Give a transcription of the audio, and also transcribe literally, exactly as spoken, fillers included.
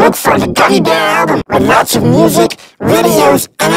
Look for the Gummy Bear album with lots of music, videos, and